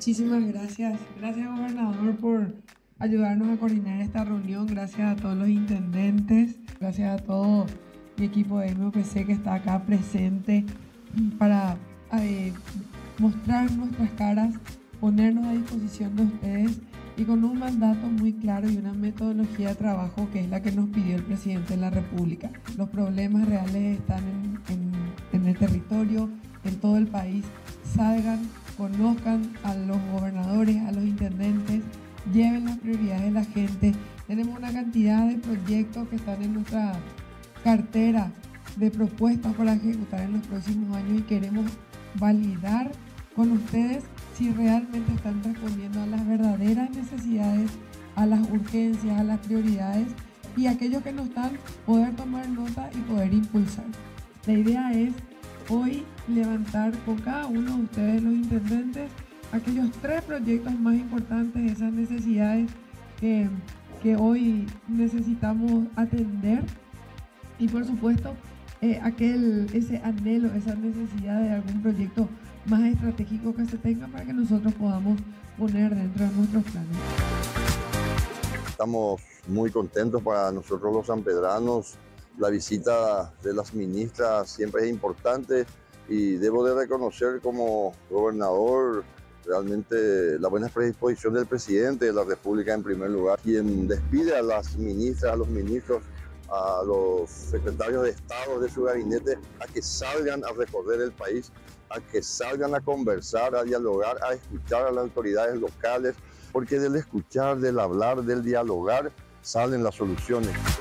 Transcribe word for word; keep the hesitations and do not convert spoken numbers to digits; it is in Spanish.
Muchísimas gracias. Gracias, gobernador, por ayudarnos a coordinar esta reunión. Gracias a todos los intendentes. Gracias a todo mi equipo de M P C que está acá presente para eh, mostrar nuestras caras, ponernos a disposición de ustedes y con un mandato muy claro y una metodología de trabajo que es la que nos pidió el presidente de la República. Los problemas reales están en, en, en el territorio, en todo el país. Salgan, conozcan a los gobernadores, a los intendentes, lleven las prioridades de la gente. Tenemos una cantidad de proyectos que están en nuestra cartera de propuestas para ejecutar en los próximos años y queremos validar con ustedes si realmente están respondiendo a las verdaderas necesidades, a las urgencias, a las prioridades y aquellos que no están, poder tomar nota y poder impulsar. La idea es hoy levantar con cada uno de ustedes, los intendentes, aquellos tres proyectos más importantes, esas necesidades que, que hoy necesitamos atender y por supuesto eh, aquel, ese anhelo, esa necesidad de algún proyecto más estratégico que se tenga para que nosotros podamos poner dentro de nuestros planes. Estamos muy contentos para nosotros los sanpedranos. La visita de las ministras siempre es importante y debo de reconocer como gobernador realmente la buena predisposición del presidente de la República en primer lugar, quien despide a las ministras, a los ministros, a los secretarios de Estado de su gabinete a que salgan a recorrer el país, a que salgan a conversar, a dialogar, a escuchar a las autoridades locales, porque del escuchar, del hablar, del dialogar, salen las soluciones.